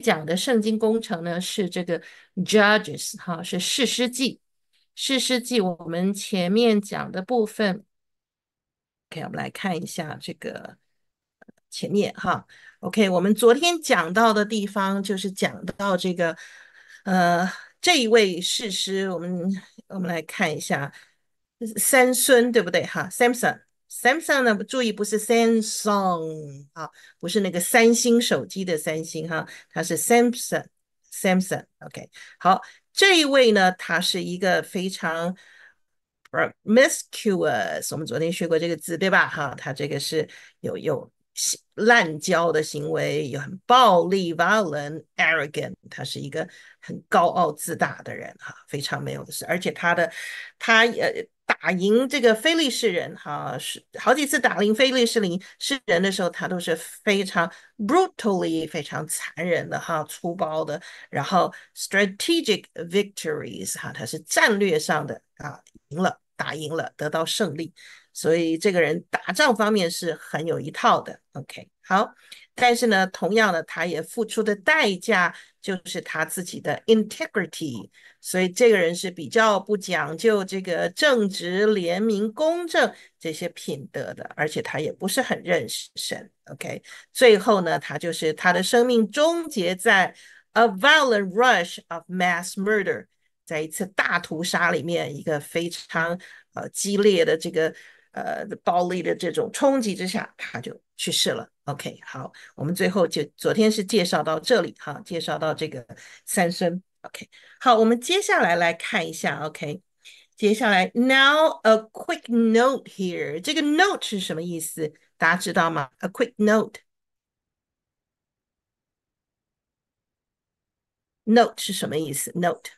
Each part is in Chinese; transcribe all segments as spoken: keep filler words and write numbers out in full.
讲的圣经工程呢是这个 Judges 哈，是士师记。士师记我们前面讲的部分，OK，我们来看一下这个前面哈。OK，我们昨天讲到的地方就是讲到这个呃这一位士师，我们我们来看一下三孙对不对哈？Samson。Samsung 呢，注意不是 Samsung 啊，不是那个三星手机的三星哈，它是 Samsung Samsung。OK，好，这一位呢，他是一个非常 promiscuous，我们昨天学过这个字对吧？哈，他这个是有有滥交的行为，有很暴力 violent arrogant，他是一个很高傲自大的人哈，非常没有的事，而且他的他呃打赢这个非利士人哈，是好几次打赢非利士人士人的时候，他都是非常 brutally 非常残忍的哈，粗暴的，然后 strategic victories 哈，他是战略上的啊赢了，打赢了，得到胜利。所以这个人打仗方面是很有一套的。OK，好，但是呢，同样的，他也付出的代价就是他自己的 integrity，所以这个人是比较不讲究这个正直、廉明、公正这些品德的，而且他也不是很认识神。OK，最后呢，他就是他的生命终结在 a violent rush of mass murder，在一次大屠杀里面，一个非常呃激烈的这个呃暴力的这种冲击之下，他就去世了。OK，好，我们最后就昨天是介绍到这里哈，介绍到这个三孙。OK，好，我们接下来来看一下。OK，接下来 now a quick note here，这个 note 是什么意思？大家知道吗？A quick note，note 是什么意思？note，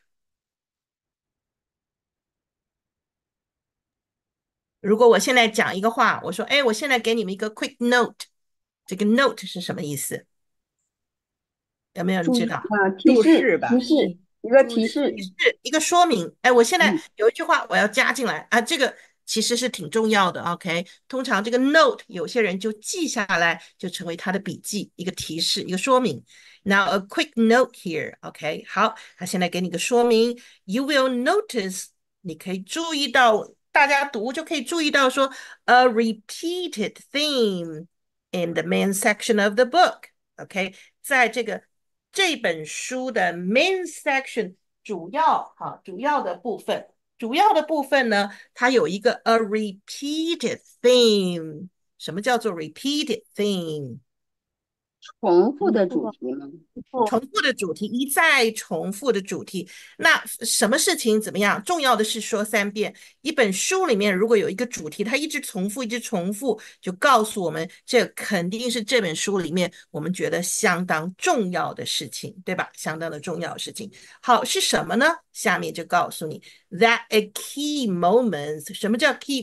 如果我现在讲一个话，我说，哎，我现在给你们一个 quick note，这个 note 是什么意思？有没有人注意知道？ 啊，提注示释吧。 提示一个提示， 是一个说明。哎，我现在嗯， 有一句话我要加进来啊，这个其实是挺重要的。OK，通常这个 note 有些人就记下来，就成为他的笔记，一个提示，一个说明。Now a quick note here。OK，好，他现在给你个说明。You will notice，你可以注意到，大家读就可以注意到说，a repeated theme in the main section of the book。OK，在这个这本书的 main section 主要哈主要的部分，主要的部分呢，它有一个 a repeated theme。什么叫做 repeated theme？ 重复的重复啊， 主题吗？ 重复的主题，一再重复的主题。那什么事情怎么样？重要的是说三遍。一本书里面如果有一个主题，它一直重复，一直重复，就告诉我们这肯定是这本书里面我们觉得相当重要的事情，对吧？相当的重要的事情。好，是什么呢？下面就告诉你，that a key moments。什么叫 key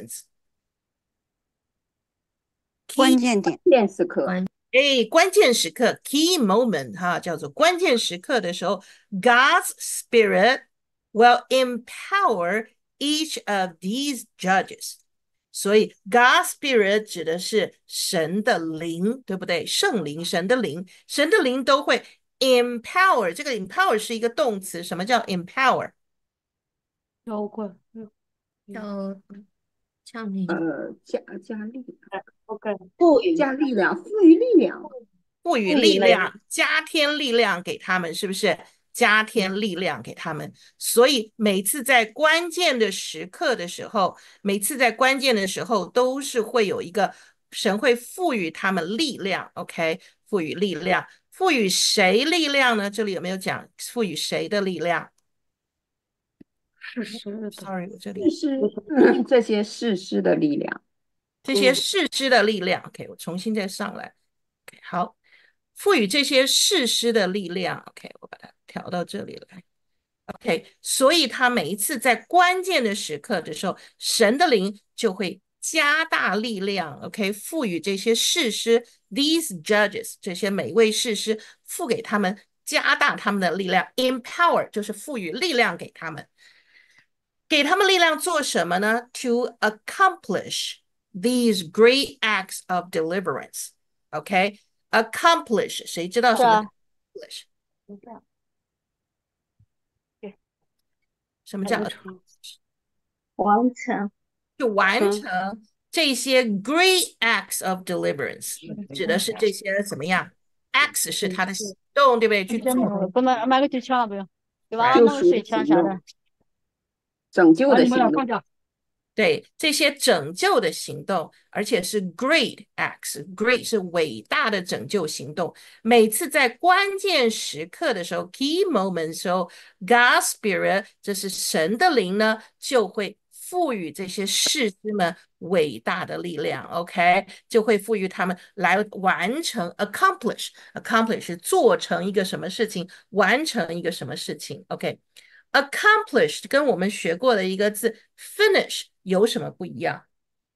moments？key 关关键点。 键时刻， 关哎，关键时刻 （key moment） 哈，叫做关键时刻的时候，God's Spirit will empower each of these judges。所以，God's Spirit 指的是神的灵，对不对？圣灵，神的灵，神的灵都会 empower。这个 empower 是一个动词，什么叫 empower？ 浇灌，嗯嗯叫叫那个呃，加加力， ，OK， 赋予加力量，赋予力量， 赋予赋予能力， 力量，加添力量给他们，是不是？加添力量给他们。所以每次在关键的时刻的时候，每次在关键的时候，都是会有一个神会赋予他们力量。OK，赋予力量，赋予谁力量呢？这里有没有讲赋予谁的力量事实的， ？Sorry，我这里事实，嗯，这些事实的力量， 这些嗯， 事实的力量。OK，我重新再上来。OK，好，赋予这些事实的力量。OK，我把它调到这里来。OK，所以他每一次在关键的时刻的时候，神的灵就会加大力量。OK，赋予这些士师 these judges 这些每位士师，赋给他们加大他们的力量。Empower 就是赋予力量给他们，给他们力量做什么呢？To accomplish these great acts of deliverance。OK，accomplish 谁知道什么？ 是啊， accomplish 这样，对， 什么叫还有 accomplish？ 完成就完成成这些 great acts of deliverance，指的是这些怎么样？acts 是他的行动，对不对？去真做， 的不能买个机枪了，不用，给娃娃救弄个水赎的行枪啥的。 动，拯救啊，你们的行动， 俩放掉。 对这些拯救的行动，而且是 great acts，great 是伟大的拯救行动。每次在关键时刻的时候 ，key moment 的时候，God's Spirit，这是神的灵呢，就会赋予这些士师们伟大的力量。OK，就会赋予他们来完成 accomplish，accomplish 是做成一个什么事情，完成一个什么事情。OK。accomplished 跟我们学过的一个字 finish 有什么不一样？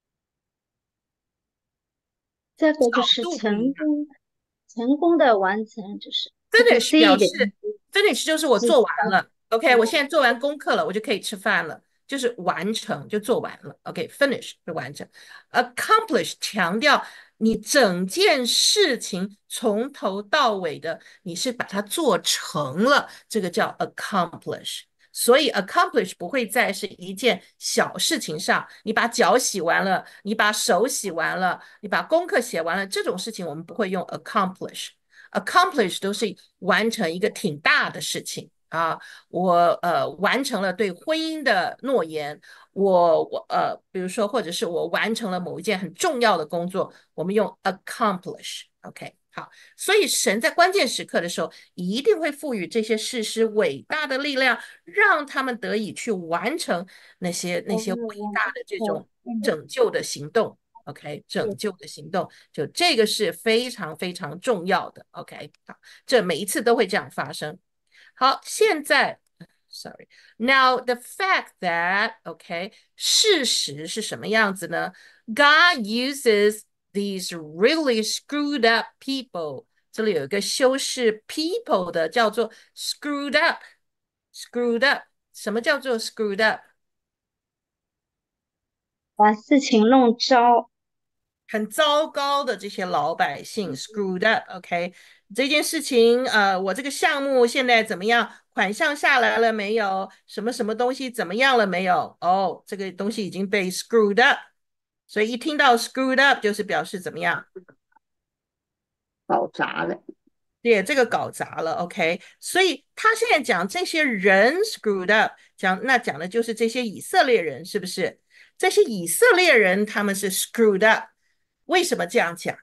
这个就角是度不一样。 成功成功的完成，就是这个 finish 表 C 示的 finish 就是我是做完了，OK，我现在做完功课了，我就可以吃饭了，就是完成就做完了，OK，finish 是完成，accomplish 强调你整件事情从头到尾的，你是把它做成了，这个叫 accomplish。所以 accomplish 不会再是一件小事情上，你把脚洗完了，你把手洗完了，你把功课写完了，这种事情我们不会用 accomplish。accomplish 都是完成一个挺大的事情啊，我呃完成了对婚姻的诺言，我我呃比如说或者是我完成了某一件很重要的工作，我们用 accomplish，OK，好，所以神在关键时刻的时候一定会赋予这些事实伟大的力量，让他们得以去完成那些那些伟大的这种拯救的行动。OK，拯救的行动，就这个是非常非常重要的。OK，好，这每一次都会这样发生。好，现在，sorry，now the fact that OK，事实是什么样子呢？God uses these really screwed up people。这里有一个修饰 people 的，叫做 screwed up，screwed up。什么叫做 screwed up？ 把事情弄糟， 很糟糕的这些老百姓 screwed up，OK，、okay? 这件事情，呃，我这个项目现在怎么样？款项下来了没有？什么什么东西怎么样了没有？哦，这个东西已经被 screwed up，所以一听到 screwed up 就是表示怎么样？ 搞砸了。 对，这个搞砸了，OK，所以他现在讲这些人 screwed up，讲那讲的就是这些以色列人，是不是？这些以色列人他们是 screwed up，为什么这样讲？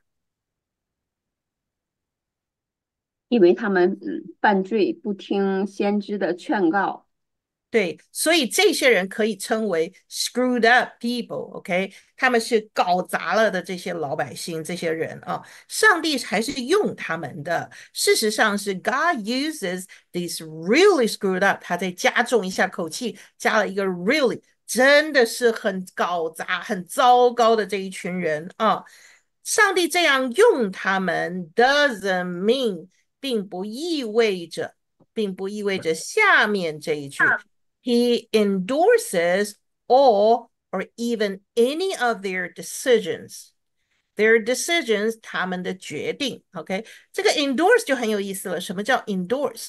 因为他们嗯犯罪，不听先知的劝告， 对，所以这些人可以称为 screwed up people，OK，、okay? 他们是搞砸了的这些老百姓，这些人啊，上帝还是用他们的。事实上是 God uses these really screwed up，他再加重一下口气，加了一个 really，真的是很搞砸、很糟糕的这一群人啊。上帝这样用他们，doesn't mean，并不意味着，并不意味着下面这一句。He endorses all or even any of their decisions. Their decisions，他们的决定。OK，这个 endorse 就很有意思了。什么叫 endorse？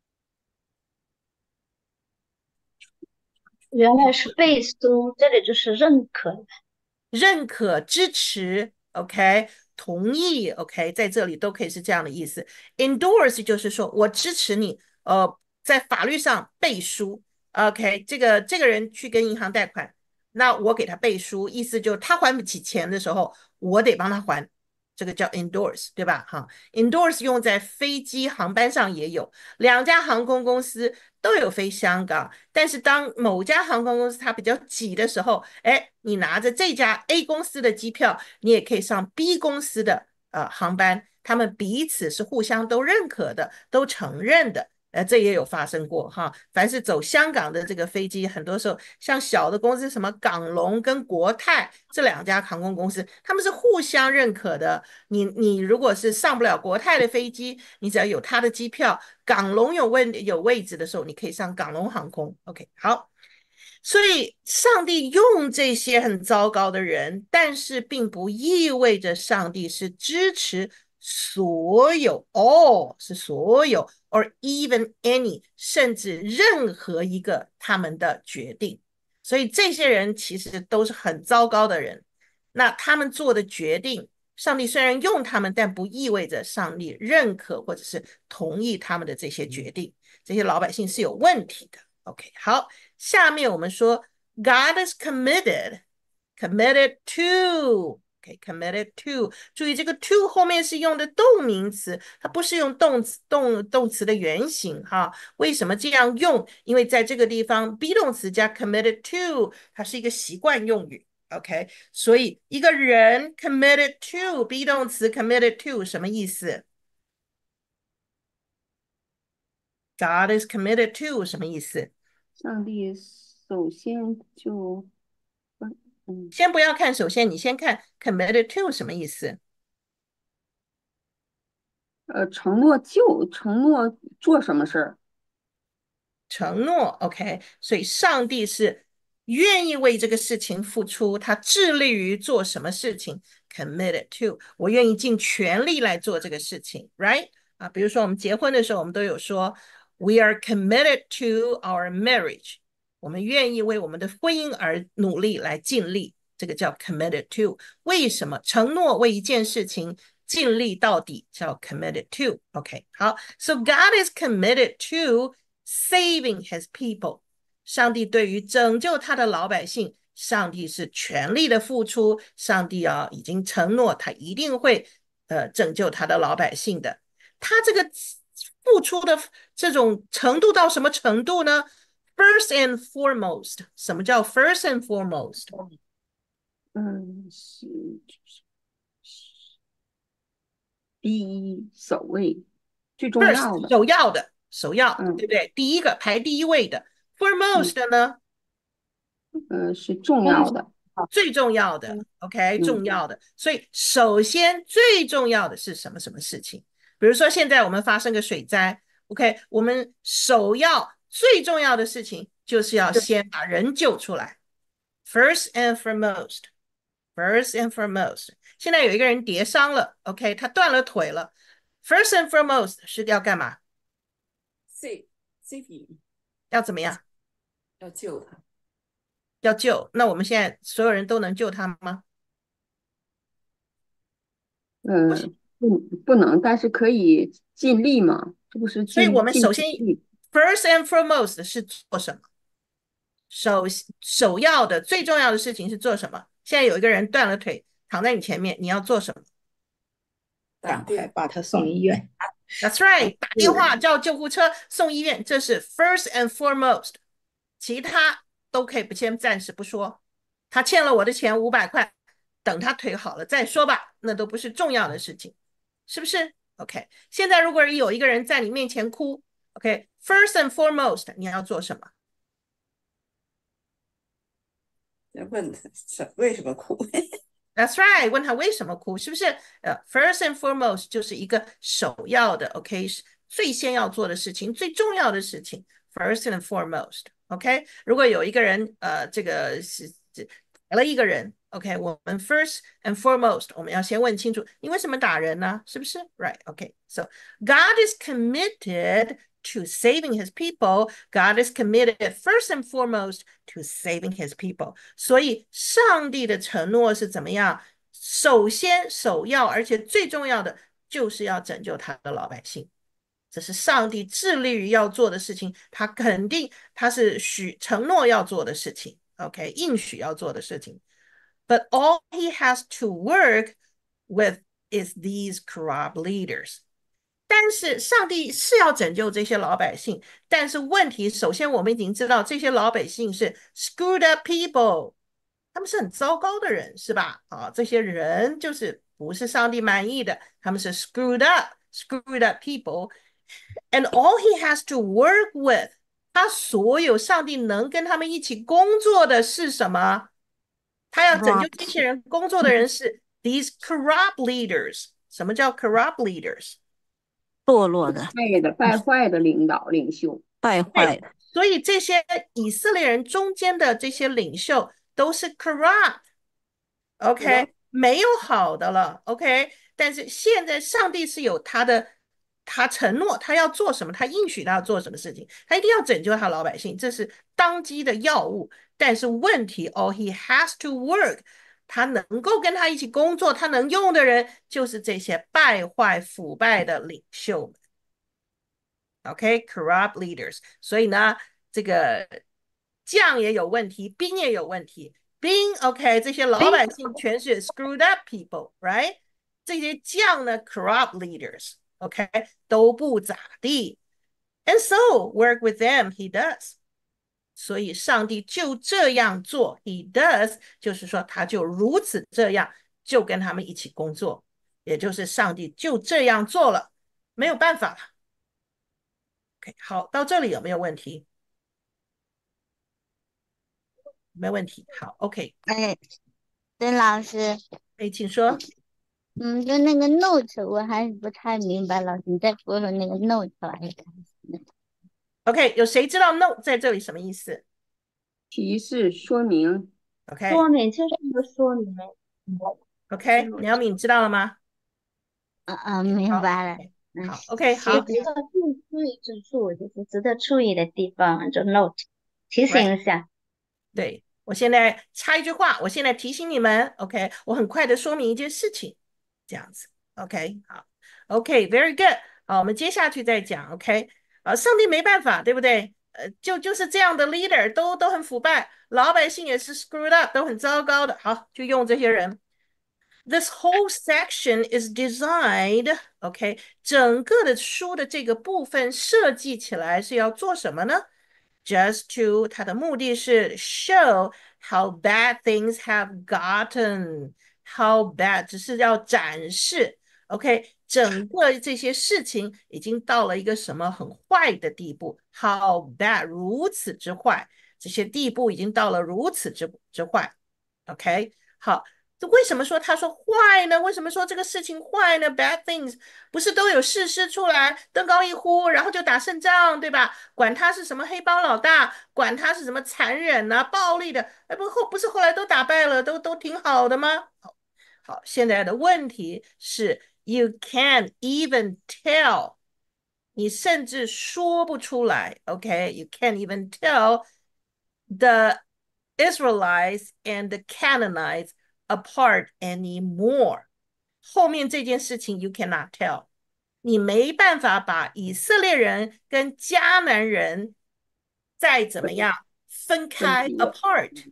原来是背书，这里就是认可。 认可、支持，OK，同意，OK，在这里都可以是这样的意思。endorse 就是说我支持你，呃，在法律上背书，OK，这个这个人去跟银行贷款，那我给他背书，意思就是他还不起钱的时候，我得帮他还。这个叫 endorse，对吧？哈，endorse 用在飞机航班上也有，两家航空公司都有飞香港，但是当某家航空公司它比较挤的时候，哎，你拿着这家 A 公司的机票，你也可以上 B 公司的呃航班，他们彼此是互相都认可的，都承认的。呃，这也有发生过哈。凡是走香港的这个飞机，很多时候像小的公司，什么港龙跟国泰这两家航空公司，他们是互相认可的。你你如果是上不了国泰的飞机，你只要有他的机票，港龙有位有位置的时候，你可以上港龙航空。OK，好。所以，上帝用这些很糟糕的人，但是并不意味着上帝是支持所有 all 是所有 or even any 甚至任何一个他们的决定。所以这些人其实都是很糟糕的人。那他们做的决定，上帝虽然用他们，但不意味着上帝认可或者是同意他们的这些决定。这些老百姓是有问题的。OK， 好，下面我们说 God is committed committed to OK committed to 注意这个 to 后面是用的动名词，它不是用动词动动词的原形哈。为什么这样用？因为在这个地方 be 动词加 committed to 它是一个习惯用语。OK， 所以一个人 committed to be 动词 committed to 什么意思？ God is committed to 什么意思？ 上帝首先就，嗯， 先不要看，首先你先看 committed to 什么意思？ 呃，承诺就承诺做什么事儿， 承诺 OK， 所以上帝是愿意为这个事情付出，他致力于做什么事情 committed to， 我愿意尽全力来做这个事情 right 啊，比如说我们结婚的时候，我们都有说 we are committed to our marriage， 我们愿意为我们的婚姻而努力来尽力，这个叫 committed to。 为什么承诺为一件事情尽力到底叫 committed to OK， 好， so God is committed to saving his people， 上帝对于拯救他的老百姓，上帝是全力的付出，上帝啊已经承诺他一定会呃拯救他的老百姓的。他这个付出的这种程度到什么程度呢？ First and foremost， 什么叫 first and foremost？ 嗯，是第一首位，最重要 First 的， 首要的首要的、 嗯对不对？第一个排第一位的。Foremost 呢？ 呃，是重要的， 最重要的 OK 嗯重要的。所以首先最重要的是什么什么事情？比如说现在我们发生个水灾 OK， 我们首要最重要的事情就是要先把人救出来。First and foremost First and foremost， 现在有一个人跌伤了 OK， 他断了腿了。First and foremost 是要干嘛？ save save 要怎么样？ 要救他， 要救。那我们现在所有人都能救他吗？ 嗯，不不能，但是可以尽力嘛，这不是所以我尽尽们首先力， first and foremost 是做什么？首首要的最重要的事情是做什么？现在有一个人断了腿躺在你前面，你要做什么？ 打赶快电把他送医院。 That's right， 打电话叫救护车送医院，这是 first and foremost。其他都可以不先暂时不说。他欠了我的钱五百块，等他腿好了再说吧，那都不是重要的事情，是不是 ？OK， 现在如果有一个人在你面前哭 ，OK，first、okay, and foremost， 你要做什么？ 问他为什么哭 That's right， 问他为什么哭，是不是？呃、uh, ，first and foremost 就是一个首要的 ，OK， 最先要做的事情，最重要的事情 ，first and foremost，OK、okay？ 如果有一个人，呃，这个是打了一个人 ，OK， 我们 first and foremost 我们要先问清楚，你为什么打人呢？是不是 ？Right，OK，so、okay. God is committed to saving his people. God is committed first and foremost to saving his people. 所以上帝的承诺是怎么样？首先首要而且最重要的就是要拯救他的老百姓，这是上帝致力于要做的事情，他肯定他是许承诺要做的事情 OK 应许要做的事情。 But all he has to work with is these corrupt leaders。但是上帝是要拯救这些老百姓，但是问题，首先我们已经知道这些老百姓是 screwed up people， 他们是很糟糕的人，是吧？啊，这些人就是不是上帝满意的，他们是 screwed up screwed up people and all he has to work with， 他所有上帝能跟他们一起工作的是什么？他要拯救这些人工作的人是 these corrupt leaders。 什么叫 corrupt leaders？ 堕落的、 败的败坏的领导领袖， 败坏的， 所以这些以色列人中间的这些领袖都是 corrupt，OK，、okay? 没有好的了 ，OK， 但是现在上帝是有他的，他承诺他要做什么，他应许他要做什么事情，他一定要拯救他老百姓，这是当机的要务。但是问题哦 he has to work， 他能够跟他一起工作，他能用的人就是这些败坏腐败的领袖们。OK，corrupt leaders。所以呢，这个将也有问题，兵也有问题。兵 OK，这些老百姓全是 screwed up people，right？ 这些将呢 corrupt leaders，OK， 都不咋地。And so work with them he does。所以上帝就这样做 he does， 就是说他就如此这样，就跟他们一起工作，也就是上帝就这样做了，没有办法了。OK， 好，到这里有没有问题？没问题。好 ，OK， 哎，邓老师， 哎，请说。 嗯，就那个 note 我还是不太明白，老师你再说说那个 note 来看。 OK，有谁知道 note 在这里什么意思提示说明。 ？OK，OK，、 说明就是一个说明。 OK， 苗敏知道了吗？ 嗯嗯，明好白了。嗯， 好，OK，好谢有一个注注意之处，就是值得注意的地方，就 note 提醒一下。 对，我现在插一句话，我现在提醒你们 ，OK， 我很快的说明一件事情，这样子 ，OK， 好，OK，very good， 好，我们接下去再讲 ，OK， 啊，上帝没办法，对不对？呃，就就是这样的 leader 都都很腐败，老百姓也是 screwed up，都很糟糕的，好，就用这些人。This whole section is designed, OK， 整个的书的这个部分设计起来是要做什么呢？Just to， 它的目的是 show how bad things have gotten, how bad， 只是要展示 OK， 整个这些事情已经到了一个什么很坏的地步 ，how bad， 如此之坏，这些地步已经到了如此之之坏 OK， 好。为什么说他说坏呢？为什么说这个事情坏呢 ？Bad things 不是都有事师出来登高一呼，然后就打胜仗，对吧？管他是什么黑帮老大，管他是什么残忍啊、暴力的，哎，不后不是后来都打败了，都都挺好的吗？好，好，现在的问题是 ，you can't even tell， 你甚至说不出来 ，OK，you can't even tell the Israelites and the Canaanites apart anymore。后面这件事情 you cannot tell， 你没办法把以色列人跟迦南人再怎么样分开 apart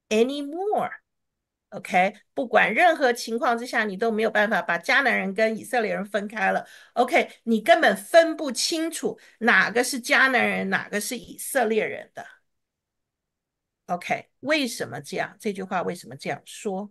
anymore。OK， 不管任何情况之下，你都没有办法把迦南人跟以色列人分开了。OK， 你根本分不清楚哪个是迦南人，哪个是以色列人的。OK， 为什么这样？这句话为什么这样说？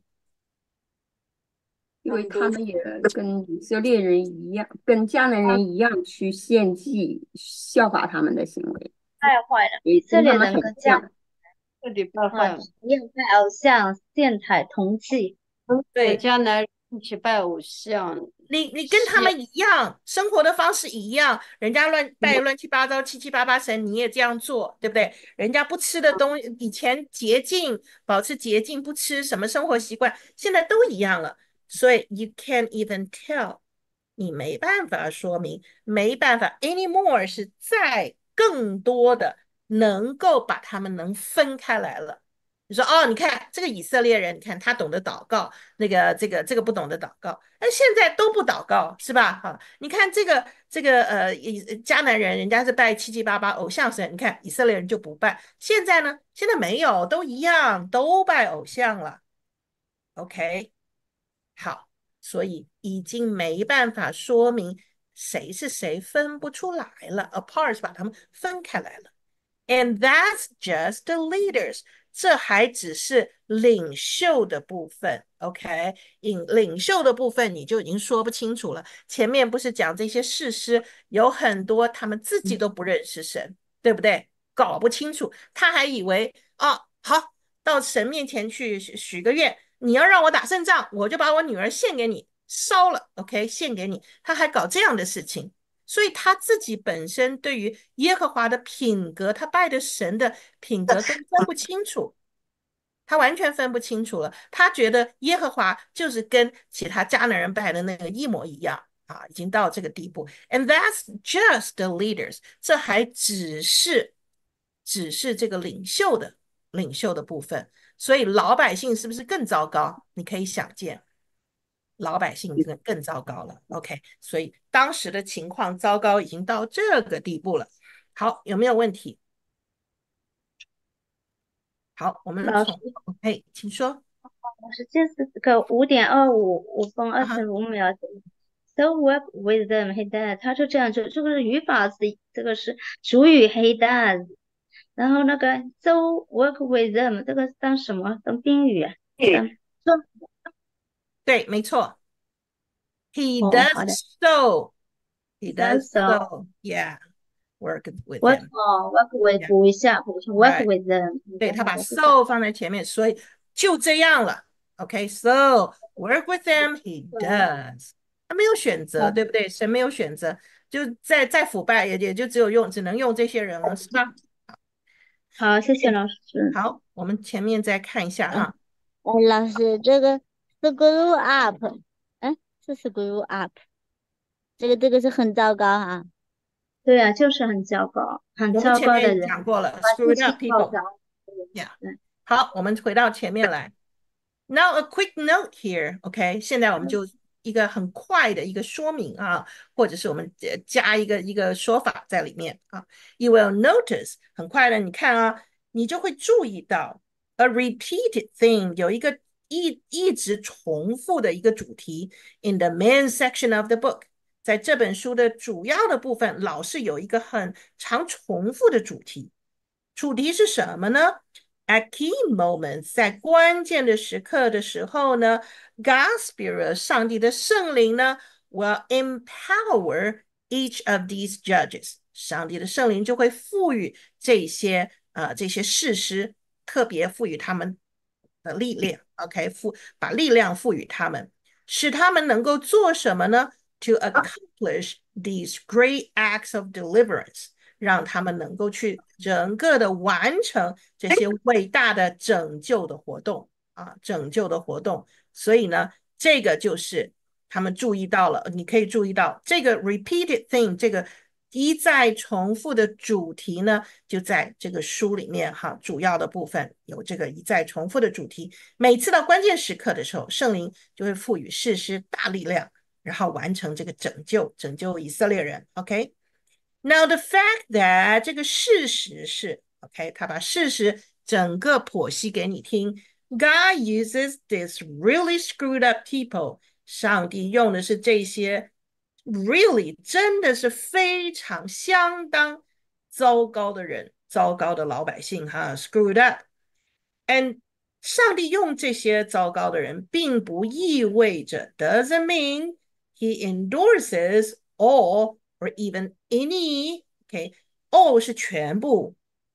因为他们也跟以色列人一样，跟迦南人一样去献祭，效法他们的行为。 太坏了， 以色列人跟迦南这里拜坏了， 一样拜偶像，献彩同祭。 对， 迦南一起拜偶像， 你你跟他们一样，生活的方式一样，人家乱拜乱七八糟、七七八八神，你也这样做，对不对？人家不吃的东西，以前洁净，保持洁净，不吃什么生活习惯，现在都一样了。所以 you can't even tell， 你没办法说明，没办法 anymore 是再更多的能够把他们能分开来了。你说哦，你看这个以色列人，你看他懂得祷告，那个这个这个不懂得祷告，那现在都不祷告是吧？哈，你看这个这个呃迦南人，人家是拜七七八八偶像神，你看以色列人就不拜，现在呢，现在没有，都一样，都拜偶像了。OK，好，所以已经没办法说明谁是谁，分不出来了 ，apart 把他们分开来了。And that's just the leaders， 这还只是领袖的部分 ，OK？ 领领袖的部分你就已经说不清楚了。前面不是讲这些士师有很多他们自己都不认识神，对不对？搞不清楚，他还以为哦，好，到神面前去许许个愿，你要让我打胜仗，我就把我女儿献给你，烧了 ，OK？ 献给你，他还搞这样的事情。所以他自己本身对于耶和华的品格，他拜的神的品格都分不清楚， 他完全分不清楚了。他觉得耶和华就是跟其他迦南人拜的那个一模一样啊，已经到这个地步。And that's just the leaders，这还只是只是这个领袖的领袖的部分。所以老百姓是不是更糟糕？你可以想见。老百姓更更糟糕了 ，OK， 所以当时的情况糟糕已经到这个地步了。好，有没有问题？好，我们老师， 从 OK， 请说。 老师，这是个五点二五五分二啊十五秒。So work with them, he does。他就这样做，这个是语法是这个是主语 he does，然后那个 so work with them 这个当什么？当宾语啊？当做对，没错。He 哦，好 does 的 so. He he does does so so. Yeah, work with work them. 哦 work with Yeah, 补一下，补一下 work right. with them。 对，他把好的，谢谢。 so 放在前面，所以就这样了。OK, so work with them, he does. 他没有选择，对不对？神没有选择，就再再腐败也也就只有用，只能用这些人了，是吧？ 好，谢谢老师。 好，我们前面再看一下哈。 哎，老师，这个 screw up，哎，是 screw up，这个这个是很糟糕哈。 对啊，就是很糟糕，很我们糟前面也糕的人， 讲过了把事 ，screwed 情 up 搞 people。 砸。 Yeah. 对， 好，我们回到前面来。Now a quick note here, OK？现在我们就一个很快的一个说明啊，或者是我们呃加一个一个说法在里面啊。You will notice，很快的，你看啊，你就会注意到 a repeated theme，有一个一一直重复的一个主题 in the main section of the book。在这本书的主要的部分，老是有一个很常重复的主题。主题是什么呢？At key moments，在关键的时刻的时候呢，God's Spirit，上帝的圣灵呢，will empower each of these judges。上帝的圣灵就会赋予这些呃这些事实，特别赋予他们的力量。OK，赋把力量赋予他们，使他们能够做什么呢？To accomplish these great acts of deliverance。让他们能够去整个的完成这些伟大的拯救的活动啊，拯救的活动。所以呢，这个就是他们注意到了，你可以注意到这个 repeated thing， 这个一再重复的主题呢，就在这个书里面哈，主要的部分有这个一再重复的主题。每次到关键时刻的时候，圣灵就会赋予士师大力量，然后完成这个拯救，拯救以色列人。OK。Now the fact that 这个事实是 OK， 他把事实整个剖析给你听。God uses this really screwed up people， 上帝用的是这些 really 真的是非常相当糟糕的人，糟糕的老百姓哈 screwed up。And 上帝用这些糟糕的人，并不意味着 doesn't mean he endorses all or even any, OK, all 是全部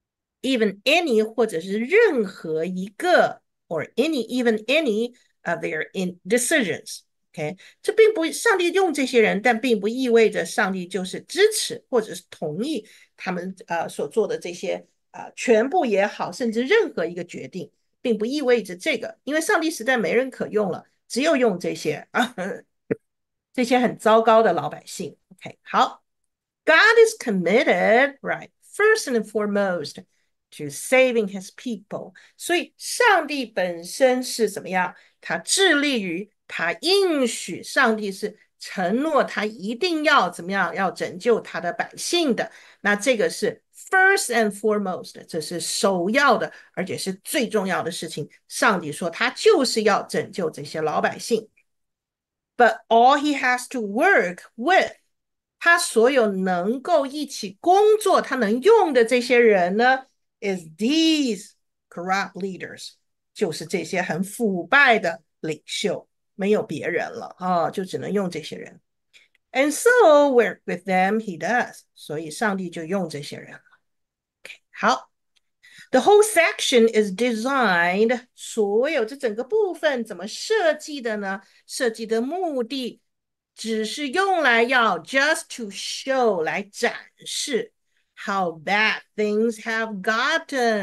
even any 或者是任何一个 or any even any of their in decisions, OK， 这并不上帝用这些人，但并不意味着上帝就是支持或者是同意他们呃所做的这些呃全部也好，甚至任何一个决定，并不意味着这个，因为上帝实在没人可用了，只有用这些啊。这些很糟糕的老百姓 OK， 好。God is committed, right, first and foremost to saving his people。 所以上帝本身是怎么样？他致力于，他应许，上帝是承诺他一定要怎么样，要拯救他的百姓的。那这个是 first and foremost， 这是首要的，而且是最重要的事情。上帝说他就是要拯救这些老百姓。But all he has to work with， 他所有能够一起工作，他能用的这些人呢 is these corrupt leaders， 就是这些很腐败的领袖，没有别人了啊，就只能用这些人。And so work with them he does， 所以上帝就用这些人了。Okay， 好。The whole section is designed， 所有这整个部分怎么设计的呢？设计的目的只是用来要 just to show， 来展示 how bad things have gotten，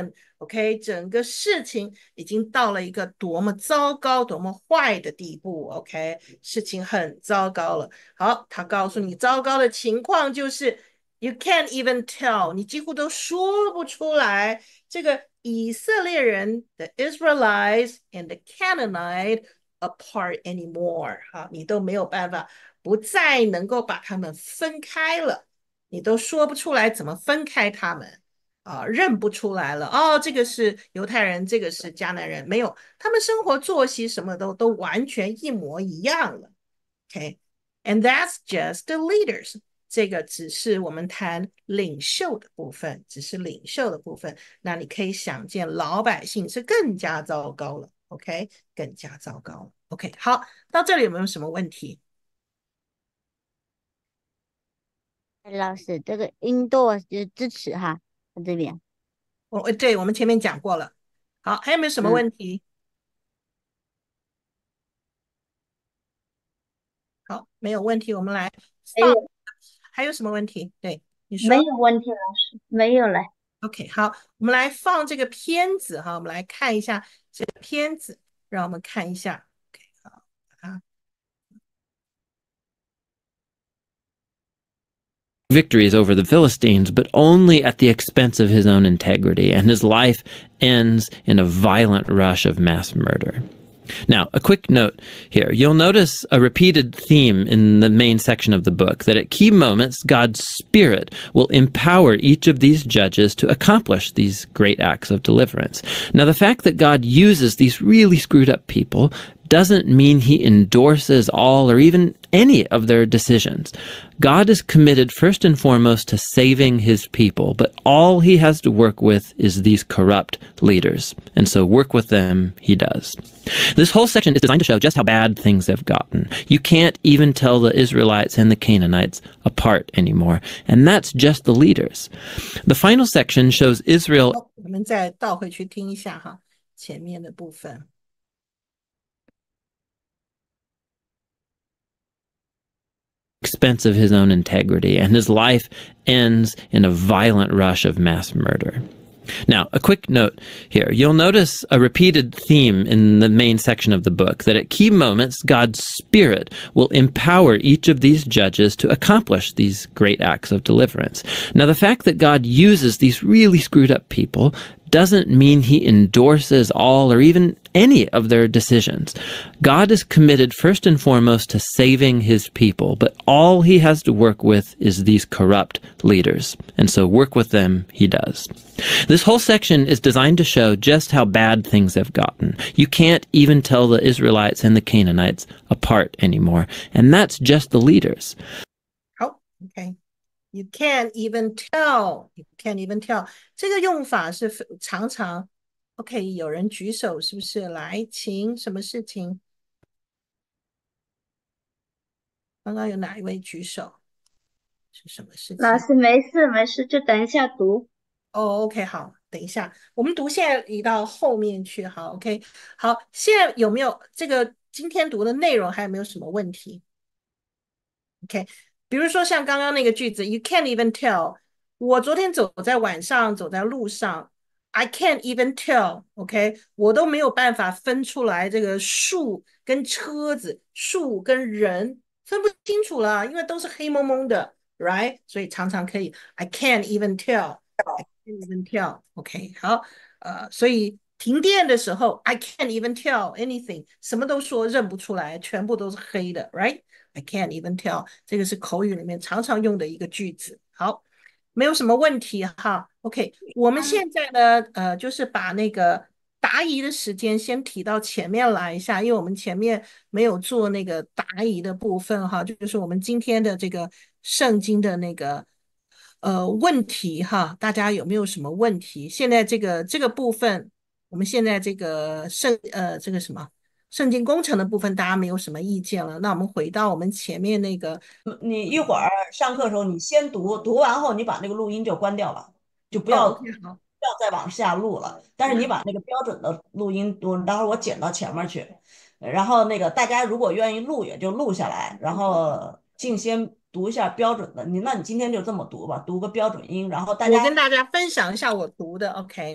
OK，整个事情已经到了一个多么糟糕、多么坏的地步。OK，事情很糟糕了。好，他告诉你，糟糕的情况就是 you can't even tell，你几乎都说不出来这个以色列人的 Israelites and the Canaanite apart anymore。好，你都没有办法，不再能够把他们分开了，你都说不出来怎么分开他们。啊，认不出来了。哦，这个是犹太人，这个是迦南人，没有，他们生活作息什么都都完全一模一样了。OK，and that's just the leaders。这个只是我们谈领袖的部分，只是领袖的部分。那你可以想见，老百姓是更加糟糕了。OK，更加糟糕了。OK，好，到这里有没有什么问题？ 老师，这个 endorse 就是支持哈，在这边。 我对我们前面讲过了。好，还有没有什么嗯， 问题？好，没有问题，我们来放。 没有， 还有什么问题？对，你没说。 有问题，老师，没有了。 OK，好，我们来放这个片子哈，我们来看一下这个片子，让我们看一下。OK，好，啊， victories over the Philistines, but only at the expense of his own integrity, and his life ends in a violent rush of mass murder. Now, a quick note here. You'll notice a repeated theme in the main section of the book, that at key moments, God's Spirit will empower each of these judges to accomplish these great acts of deliverance. Now, the fact that God uses these really screwed up people doesn't mean he endorses all or even any of their decisions. God is committed first and foremost to saving his people, but all he has to work with is these corrupt leaders. And so work with them he does. This whole section is designed to show just how bad things have gotten. You can't even tell the Israelites and the Canaanites apart anymore. And that's just the leaders. The final section shows Israel. 好，我们再倒回去听一下哈，前面的部分。 Expense of his own integrity, and his life ends in a violent rush of mass murder. Now, a quick note here. You'll notice a repeated theme in the main section of the book, that at key moments, God's Spirit will empower each of these judges to accomplish these great acts of deliverance. Now, the fact that God uses these really screwed up people doesn't mean he endorses all or even any of their decisions. God is committed first and foremost to saving his people, but all he has to work with is these corrupt leaders. And so work with them he does. This whole section is designed to show just how bad things have gotten. You can't even tell the Israelites and the Canaanites apart anymore. And that's just the leaders. 好 ，OK。You can't even tell. You can't even tell. 这个用法是非常常 OK。有人举手，是不是？来，请什么事情？刚刚有哪一位举手？是什么事情？ 老师，没事没事，就等一下读。 哦，OK，好，等一下，我们读现在移到后面去，好，OK，好，现在有没有这个今天读的内容还有没有什么问题？OK，比如说像刚刚那个句子，You can't even tell。我昨天走在晚上，走在路上，I can't even tell。OK，我都没有办法分出来这个树跟车子，树跟人分不清楚了，因为都是黑蒙蒙的，right？所以常常可以，I can't even tell。I can't even tell。OK，好，呃，所以停电的时候，I can't even tell anything，什么都说认不出来，全部都是黑的，right？I can't even tell，这个是口语里面常常用的一个句子。好，没有什么问题哈。OK，我们现在呢，呃，就是把那个答疑的时间先提到前面来一下，因为我们前面没有做那个答疑的部分哈，就是我们今天的这个圣经的那个呃问题哈，大家有没有什么问题？现在这个这个部分，我们现在这个圣呃这个什么？圣经工程的部分，大家没有什么意见了。那我们回到我们前面那个， 你一会儿上课的时候，你先读，读完后你把那个录音就关掉了，就不要、 哦，OK，好， 不要再往下录了。但是你把那个标准的录音，我待会儿我剪到前面去。然后那个大家如果愿意录，也就录下来，然后静先读一下标准的。你那你今天就这么读吧，读个标准音，然后大家我跟大家分享一下我读的。OK，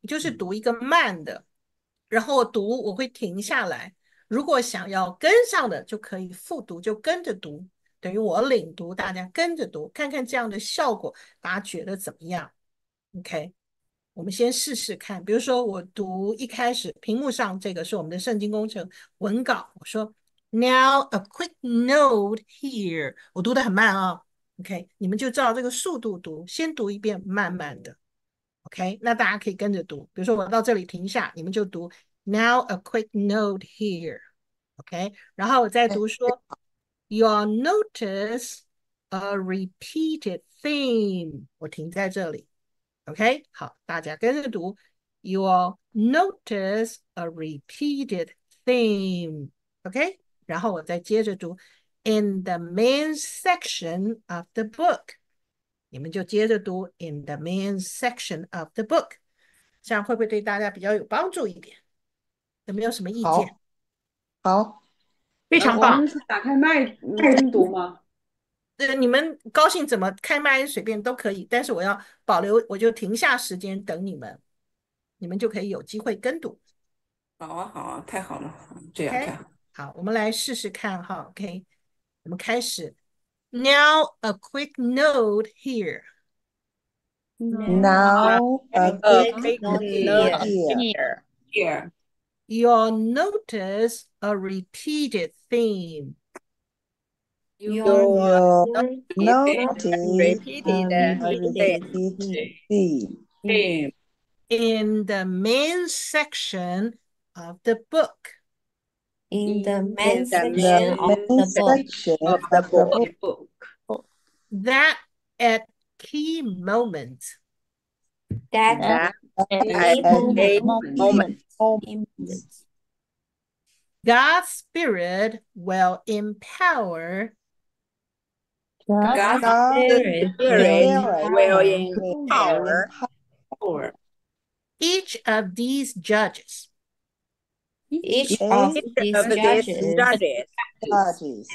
就是读一个慢的，然后读我会停下来。如果想要跟上的，就可以复读，就跟着读，等于我领读，大家跟着读，看看这样的效果，大家觉得怎么样 ？OK， 我们先试试看。比如说，我读一开始屏幕上这个是我们的圣经工程文稿，我说 Now a quick note here， 我读得很慢啊、哦。OK， 你们就照这个速度读，先读一遍，慢慢的。OK， 那大家可以跟着读。比如说我到这里停下，你们就读 Now a quick note here。OK， 然后我再读说 You'll notice a repeated theme。我停在这里。OK， 好，大家跟着读 You'll notice a repeated theme。OK， 然后我再接着读 In the main section of the book。你们就接着读 in the main section of the book， 这样会不会对大家比较有帮助一点？有没有什么意见？ 好，好， 非常棒。 我们是打开麦嗯跟读吗？ 呃，你们高兴怎么开麦随便都可以，但是我要保留，我就停下时间等你们，你们就可以有机会跟读。 好啊，好啊，太好了，这样 OK， 太好。 好，我们来试试看哈。OK， 我们开始。Now a quick note here. Now a A quick quick note note here. Here, You'll notice a repeated theme. You'll notice repeated a repeated theme theme In the main section of the book. In the in main the section of main the book. section of the of the book. book. That at key moments. That That at at a a moment. moment. God's Spirit will empower God's God's Spirit Spirit will will empower empower each of these judges each each of each these of these judges judges judges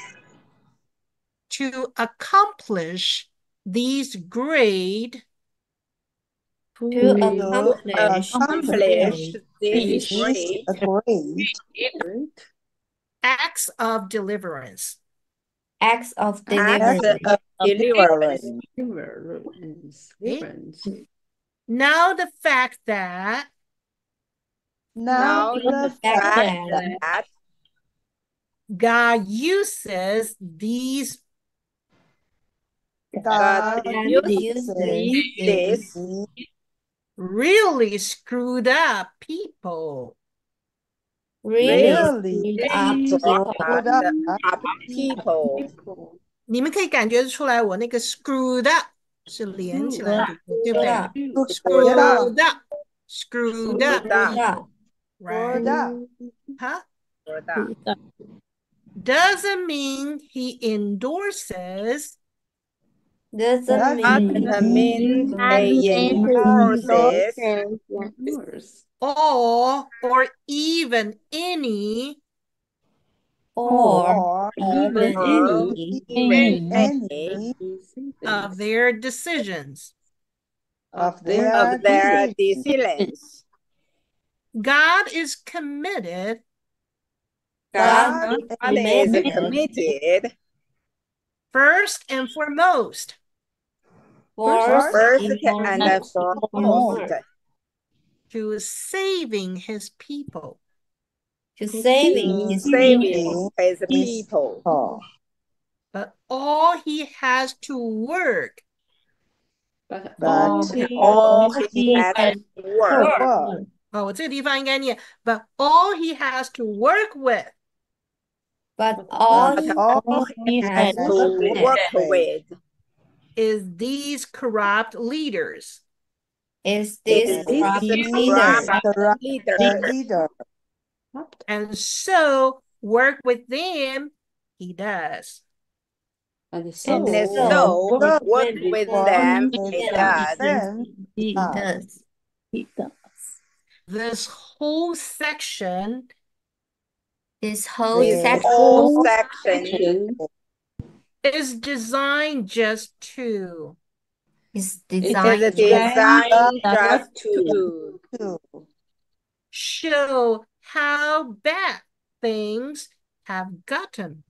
to accomplish these great to to accomplish accomplish these these these great great acts of deliverance. acts of acts deliverance. of deliverance. Deliverance. Okay. Deliverance. Now the fact that Now Now the the fact fact that that God uses these God God uses uses this these really screwed up people really really screwed up screwed people. up up people. 你们可以感觉出来，我那个 screwed up 是连起来读的，对不对 up, screwed up ？Screwed up, screwed up Screwed up. people, screwed right? up Huh? Screwed up. Doesn't mean he endorses doesn't mean Doesn't mean they Advances. endorses Yours. all or even any or or even or any even any of their decisions. of their of their decisions. decisions. God is committed God God is committed committed first and foremost first first and and foremost foremost to saving his people. to saving to his saving people. his his people. people. But all he has to work But But all All All he he has has to to work, work, 哦，我这个地方应该念 but all he has to work with but all but he all he has has has to to to work work with with is these corrupt leaders. is is this is corrupt these leader. corrupt leader. leader. And so work with them he does. and so And And so so work work with with work them with he them. does. them he does. does. This whole section This whole This This whole section section action is designed just to is It designed is just designed just to to to show how bad things have gotten.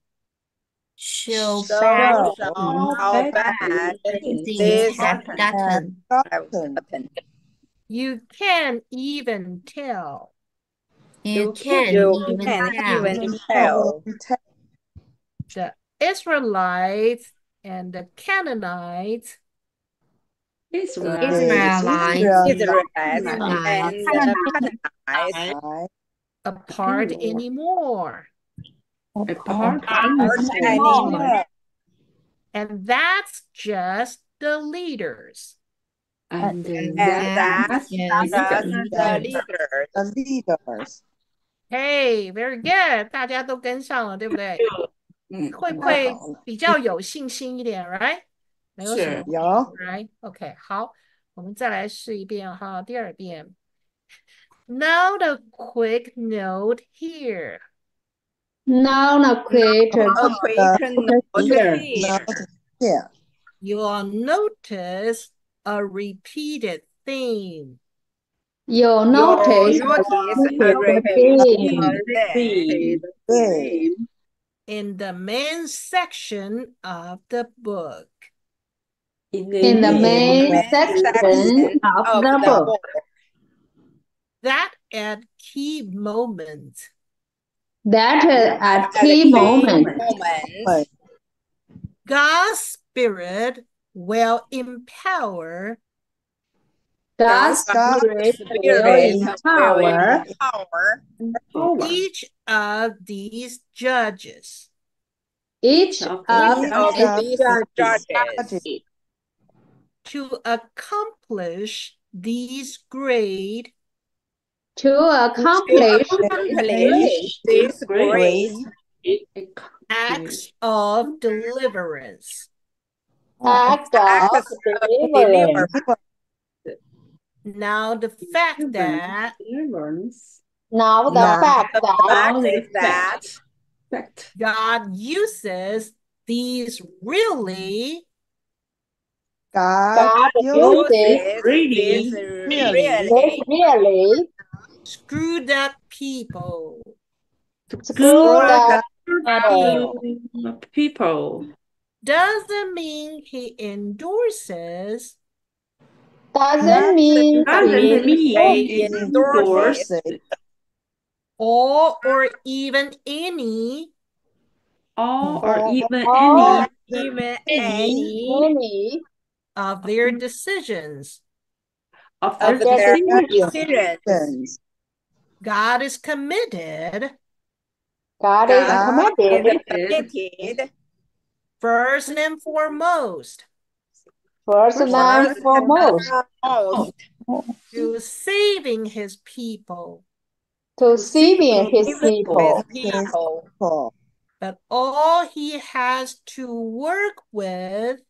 show show bad show some how bad things things have have gotten. gotten. gotten. You can even tell You can You even can tell even tell the Israelites and the Canaanites Israel. Israelites Israelites Canaanites and the Canaanites I apart Anymore. anymore. Apart apart anymore. anymore. And that's just the leaders. And And that that's just just the the leaders. leaders. the leaders. Hey, very good，大家都跟上了，对不对？ 嗯， 会不会太好了， 比较有信心一点，right？没有什么是有 ，right？OK，好，我们再来试一遍哈，第二遍。Now the quick note here. Now a quick A quick note Here. here. note here. You'll notice a repeated theme. you'll You'll notice notice a the repeated Theme. theme Good. In the main section of the book. In in the In main the section section of of the the book book. That at key moments, that at At the key key moment moment, God's Spirit will empower God's God's Spirit will Spirit will empower empower power. each of these judges each of of each of these these judges judges to accomplish these great to to accomplish accomplish these great Great acts of deliverance. act of acts of deliverance. deliverance. Now, the fact that Deliverance. Now the Now fact The that fact the is that Fact. God uses these really God God uses uses uses this Really? this really really screwed up people screwed screwed up up people people People. doesn't mean he endorses doesn't mean Doesn't he mean endorses endorse all or even any all or all even all any even any any any of their decisions. of of their their decisions. decisions. decisions. God is committed, God is God committed is committed first and foremost, first and first and foremost foremost to saving his people. to saving his even people. his people. People. But all he has to work with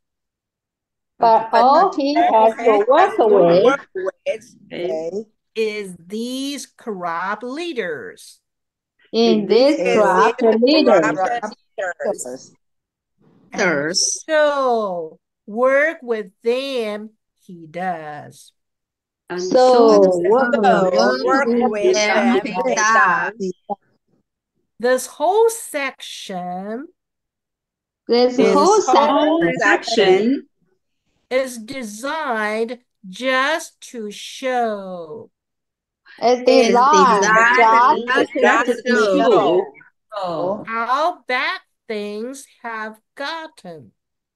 But all he All has he to has work to with work with is Okay. is these corrupt leaders. in this this is corrupt these leaders. corrupt leaders. And others. so work with them he does. And So so work So with work them with them he he does. does. This whole section this This whole whole section section is designed just to show is Is designed designed just just just to to show show Oh, how bad things have gotten.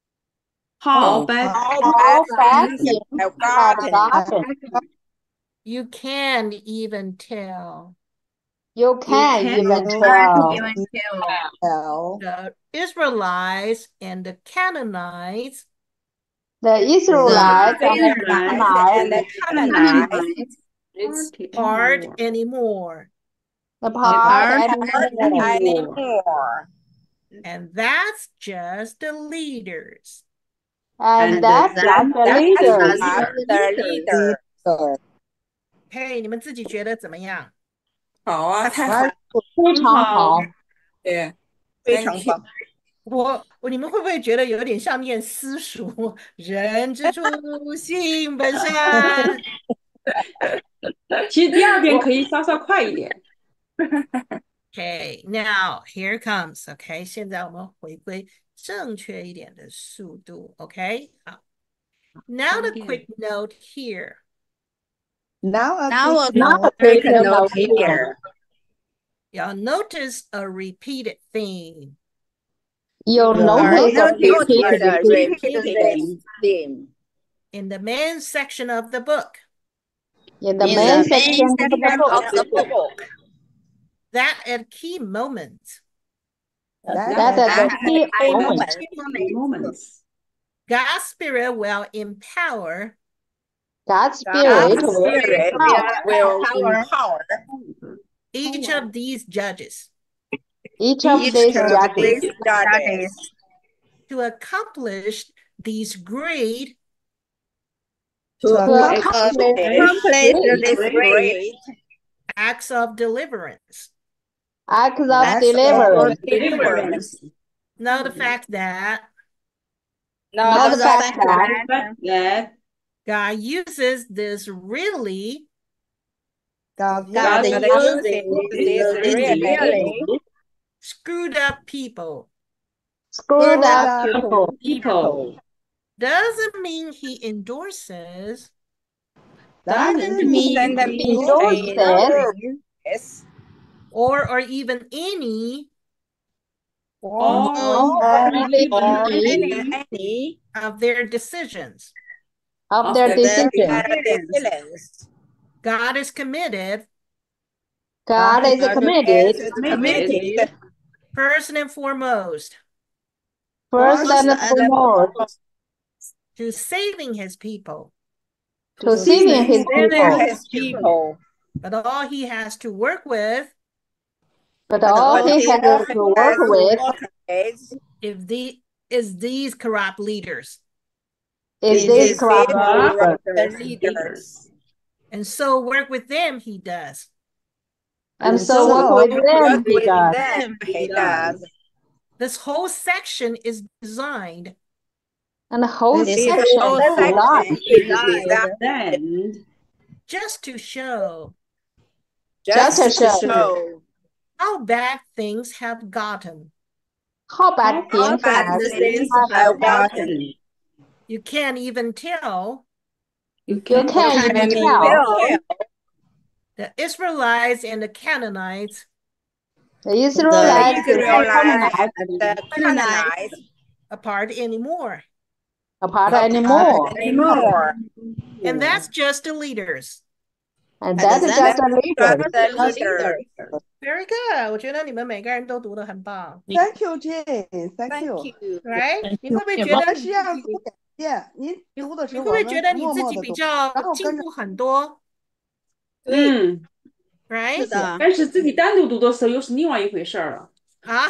how bad how how bad bad things things have have gotten. gotten. You can't even tell. You can't can't even You tell. even tell. tell The Israelites and the Canaanites The Israelites The and the Israelites and the Canaanites Canaanites it's aren't anymore. anymore. apart aren't anymore. anymore. And that's just the leaders. And And that's that- just the That's leaders. just the leader. leader. 嘿，你们自己觉得怎么样？ 好啊，太好 Very 了， good. 非常好， 对，非常棒。 我我你们会不会觉得有点像念私塾？人之初，性本善。 其实第二遍可以稍稍快一点。 Okay, now here comes. Okay, 现在我们回归正确一点的速度。Okay, 好。Now the quick note here. Now a Now a quick note. quick note here. You'll notice a repeated theme. You'll You'll notice a Notice repeated a repeated repeated theme In the main section of the book, in the in main the section main of the section book. of the book. that at key moments, That That at at At the key key moment, moments, Moments. God's Spirit will empower God's God's Spirit will Spirit empower will empower each of these judges each of each these of judges these judges to accomplish these great to to accomplish accomplish great this great acts of deliverance. acts of acts of deliverance. deliverance. Know the fact that Now Now the the fact fact that But that God uses this really God God uses uses this really screwed up people screwed screwed up up people people doesn't mean he endorses doesn't doesn't mean mean that he means endorses endorses or or even any or all or or even or any any, any of their decisions. of of their the decisions. decisions. God is committed, God is God committed is committed first and foremost, first first and and foremost to saving his people. to saving his saving people, his people. But all he has to work with but all But he he has has to work to with work with if the is these corrupt leaders. is is this these corrupt corrupt leaders. leaders. And so work with them he does. And And so so work with them Work he with does. them he He does. does. This whole section is designed And the whole This This section whole is section designed is designed Then just to show just just to to show show how bad things have gotten. how bad how how things bad have things have have gotten. gotten. You can't even tell You You can't can't even And tell tell the Israelites and the Canaanites the the Israelites and the Israelites Canaanites and the Canaanites apart anymore. apart apart anymore. anymore. And that's just the leaders. And And that is that's just a leader. just the leader. Very good. 我觉得你们每个人都读得很棒 Thank you, Jane. Thank Thank you. you. ，right？你会不会觉得我们需要多感谢您读的你会不会觉时候我们得你自己默默的读， 比较然后跟着进步很多对， 嗯， ，right？ 是的， 但是自己单独读的时候又是另外一回事儿了。 啊，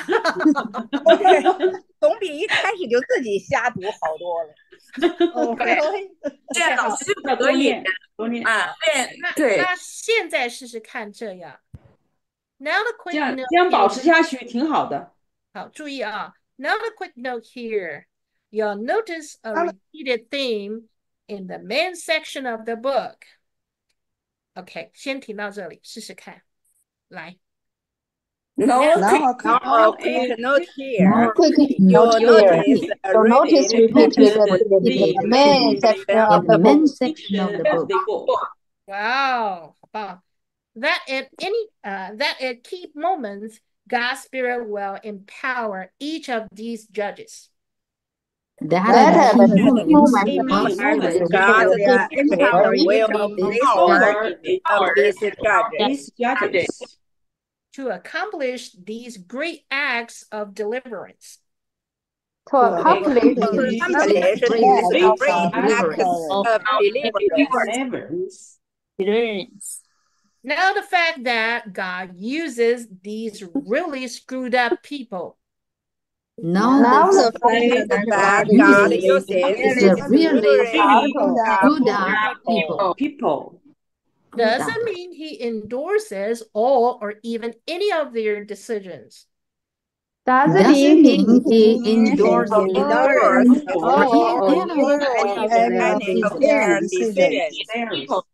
总比一开始就自己瞎读好多了。 OK， 对，老师就要多练，多练啊， 那对那现在试试看这样。Now the 这 quick 样 note 这样保 here. 持下去挺好的。 好，注意啊。Now the quick note here. You'll notice a repeated theme in the main section of the book. OK，先停到这里，试试看。来 No Now quick, a quick no quick note Now here. quick You'll note here. notice a You'll notice repeated repeated in the main section of of the the book. book. section of the book. Wow，好棒。That at any uh, that at key moments, God's Spirit will empower each of these judges. That That at at the key moment, moments, God's Moment, Spirit God will the empower Spirit each will of these empower judges of these These judges judges to accomplish these great acts of deliverance. to accomplish to these accomplish great these acts great of acts deliverance. of deliverance. deliverance. deliverance. Now the fact that God uses these really screwed up people. Now Now the the The fact fact that God God uses is these a really really screwed up people. people. People. Doesn't mean he endorses all or even any of their decisions. Does Doesn't mean mean he he endures endures endures or or or any their any of decision. their decisions. decisions.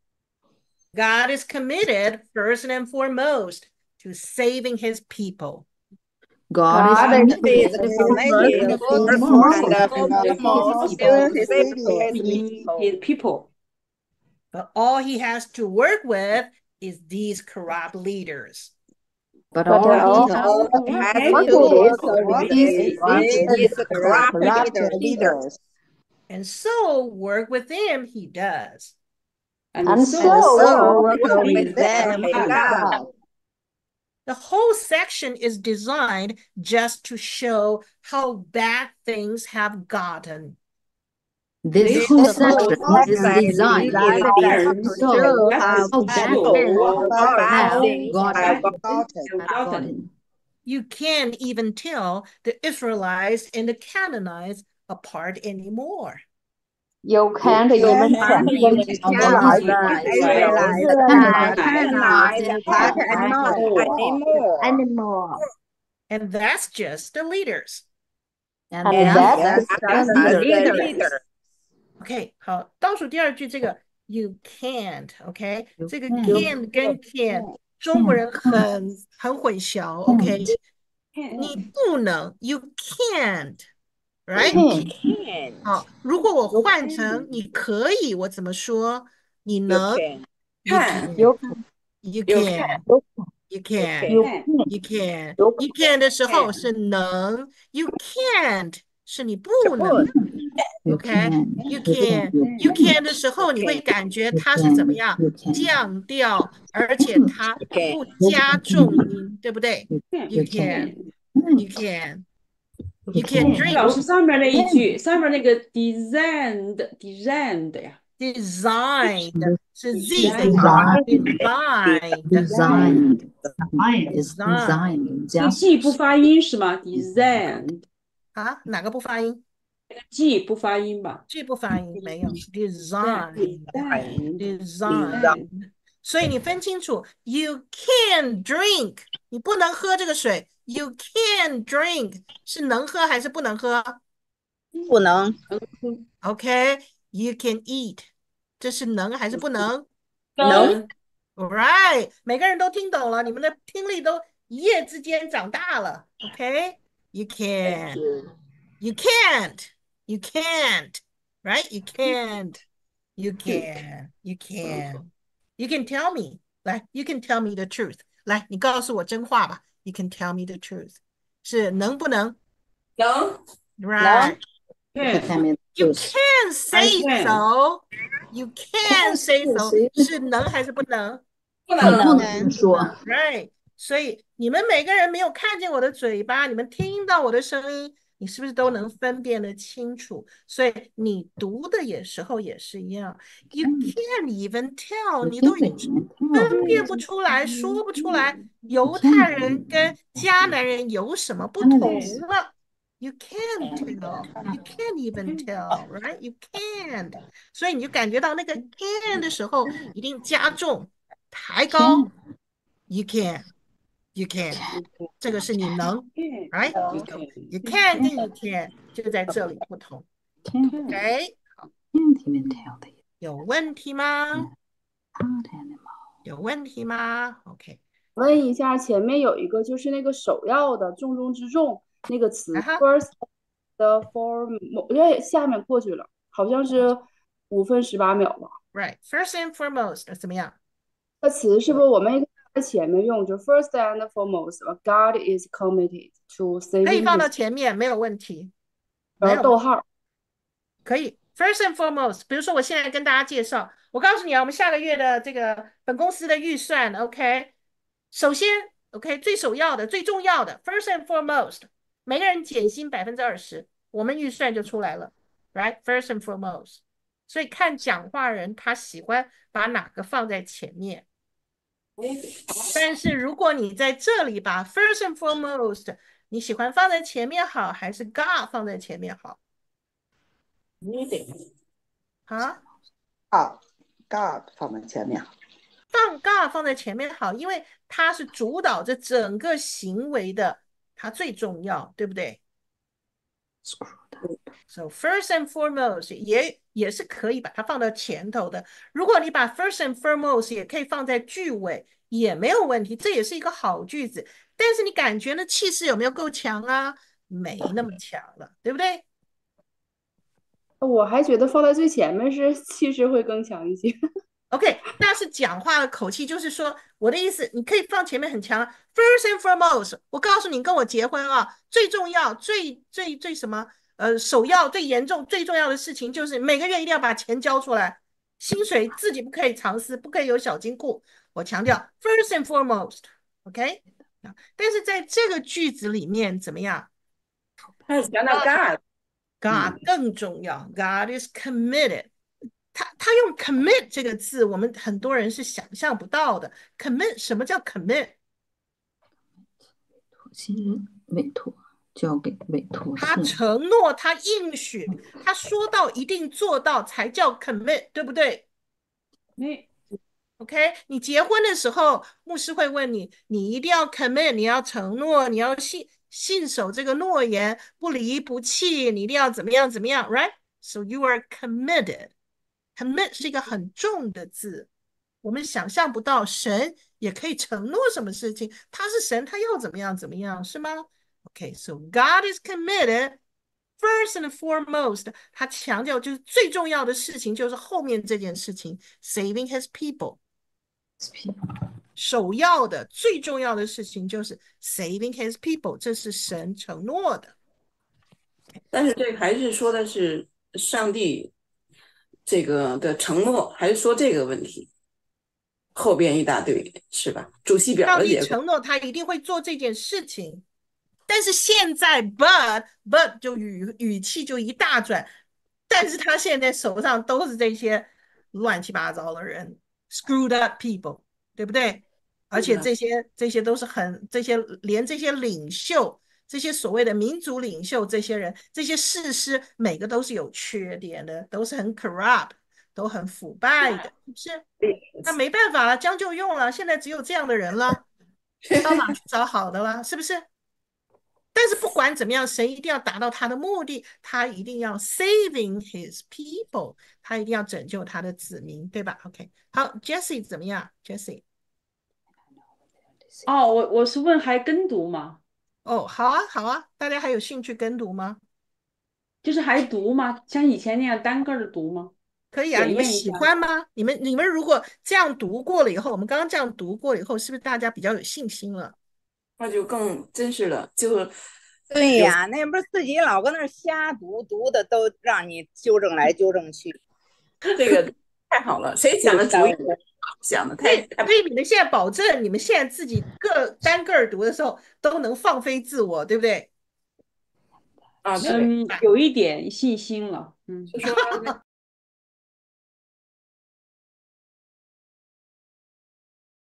God is committed first and foremost to saving his people. God is God God is is committed committed first and first foremost and to foremost saving to his save people. his people. people. But all he has to work with is these corrupt leaders. But But all all he has All to he work has with what to it work is with What is is corrupt these leaders. corrupt corrupt leaders. leaders. And so work with them he does. And and so, so So work work with with them them he he does. does. The whole section is designed just to show how bad things have gotten. this This whole The section whole is section designed designed is to to show show Just how how bad bad show things things how bad have things gotten. have Gotten. have gotten. You can't even tell the Israelites and the Canaanites apart anymore. You can't You even can't tell even the Of the tell Israelites, Israelites, Israelites, the uh, Canaanites, Canaanites Canaanites apart apart anymore. anymore. anymore. And that's just the leaders. and And And that's that's that's the just the the leaders. leaders. leader. OK，好，倒数第二句这个 you can't，OK，、 You 这个 can't. can 跟 can 中国人很很混淆 ，OK， 你不能 you can't，right？ Can't. Can't. 好，如果我换成你可以，我怎么说？你 You 能 can. you Can. can You you You can you you You can you can. can you can you you can 的时候 can. 是能 you can't 是你不是能。 不 You OK， can. you You can can. you can 的时候，你会 can. 感觉 You 它是怎么 can. 样 You can. 降调，而且它 You can. 不加重音，对不对 Can. ？You You can can. you can You you can can. 老 drink 师上面那一句，上面那个 designed designed 呀 designed 是 z 的 Design. designed Designed. Design is design designed. 这个 Just G 不发音是吗？designed 啊，哪个不发音？ G 不发音吧 G 不发音，没有 design ？designed design，所以你分清楚 ，you can drink， 你不能喝这个水 ，you can drink 是能喝还是不能喝不能 ？OK，you can eat， 这是能还是不能能 ？Right， 每个人都听懂了，你们的听力都一夜之间长大了。OK，you can。You can't. You can't. Right? You can't. You can. You can. You can tell me. 来 you can tell me the truth. 来，你告诉我真话吧。You can tell me the truth. 是能不能能 ？Right. can You can say can. so. You can say so. 是能还是不能不你不能能说。 ？Right. 所以你们每个人没有看见我的嘴巴，你们听到我的声音，你是不是都能分辨得清楚？所以你读的也时候也是一样。You can't even tell， 你都已经分辨不出来，说不出来犹太人跟迦南人有什么不同了。You can't tell, you can't even tell, right? You can't， 所以你就感觉到那个 can 的时候一定加重、抬高。You can, you can， 这个是你能 ，right? You can, you can 跟 you can 就在这里不同。OK， 好，有问题吗？有问题吗 ？OK， 问一下，前面有一个就是那个首要的、重中之重那个词、 啊哈 first 的 form，因为下面过去了，好像是五分十八秒吧。 Right, first and foremost 怎么样？ 这个词是不是我们应该在前面用？就 first and foremost，God is committed to 可以 saving 放到 his， 前面，没有问题。 然没有后逗号。 可以 first and foremost， 比如说我现在跟大家介绍，我告诉你啊，我们下个月的这个本公司的预算 ，OK， 首先 OK 最首要的、最重要的 first and foremost， 每个人减薪百分之二十，我们预算就出来了 ，right first and foremost。所以看讲话人他喜欢把哪个放在前面。但是如果你在这里把 first and foremost， 你喜欢放在前面好，还是 God 放在前面好？啊？ 啊 God 放在前面， 放 God 放在前面好，因为它是主导这整个行为的它最重要，对不对？So first and foremost 也也是可以把它放到前头的。如果你把 first and foremost 也可以放在句尾，也没有问题，这也是一个好句子。但是你感觉呢，气势有没有够强啊？没那么强了，对不对？ 我还觉得放在最前面是气势会更强一些。 OK， 那是讲话的口气，就是说我的意思，你可以放前面很强。First and foremost， 我告诉你，跟我结婚啊，最重要、最最最什么？呃，首要、最严重、最重要的事情就是每个月一定要把钱交出来，薪水自己不可以藏私，不可以有小金库。我强调 first and foremost，OK？、Okay? 但是在这个句子里面怎么样？ 他是讲到 God，God、 嗯、更重要 ，God is committed。他他用 commit 这个字，我们很多人是想象不到的。commit 什么叫 commit？ 信任委托，交给委托他承诺，他应许，他说到一定做到才叫 commit， 对不对？ 嗯。 OK， 你结婚的时候，牧师会问你，你一定要 commit， 你要承诺，你要信信守这个诺言，不离不弃，你一定要怎么样怎么样 ，right？ So you are committed。commit 是一个很重的字，我们想象不到神也可以承诺什么事情，他是神，他要怎么样怎么样，是吗 ？OK， so God is committed first and foremost， 他强调就是最重要的事情就是后面这件事情 ，saving His people。首要的最重要的事情就是 saving His people， 这是神承诺的。 但是这还是说的是上帝这个的承诺，还是说这个问题？后边一大堆是吧？主系表的结构。 上帝承诺他一定会做这件事情，但是现在 but but 就语语气就一大转，但是他现在手上都是这些乱七八糟的人 ，screwed up people， 对不对？而且这些这些都是很这些连这些领袖。这些所谓的民族领袖，这些人，这些士师，每个都是有缺点的，都是很 corrupt， 都很腐败的，是不是？那没办法了，将就用了，现在只有这样的人了，到哪去找好的了？是不是？但是不管怎么样，神一定要达到他的目的，他一定要 saving his people， 他一定要拯救他的子民，对吧 ？OK， 好 ，Jessie 怎么样 ？Jessie， 哦，我我是问还跟读吗？ 哦，好啊，好啊，大家还有兴趣跟读吗？ 就是还读吗？像以前那样单个的读吗？ 可以啊，你们喜欢吗？你们你们如果这样读过了以后，我们刚刚这样读过了以后，是不是大家比较有信心了？ 那就更真实了，就对呀，那不是自己老搁那儿瞎读，读的都让你纠正来纠正去， 这个太好了，谁想的主意？想的太太。 所以你们现在保证，你们现在自己个单个儿读的时候都能放飞自我，对不对？ 啊，嗯，有一点信心了，嗯，就说